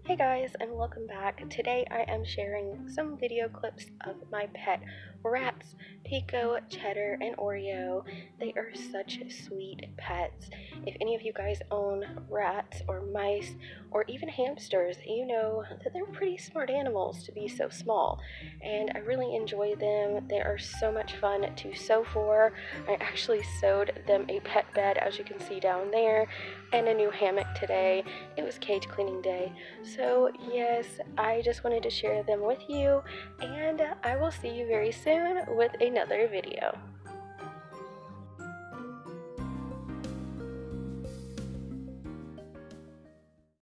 Hey guys, and welcome back. Today I am sharing some video clips of my pet rats, Pico, Cheddar, and Oreo. They are such sweet pets. If any of you guys own rats or mice or even hamsters, you know that they're pretty smart animals to be so small. And I really enjoy them. They are so much fun to sew for. I actually sewed them a pet bed, as you can see down there, and a new hammock today. It was cage cleaning day. So, yes, I just wanted to share them with you, and I will see you very soon with another video.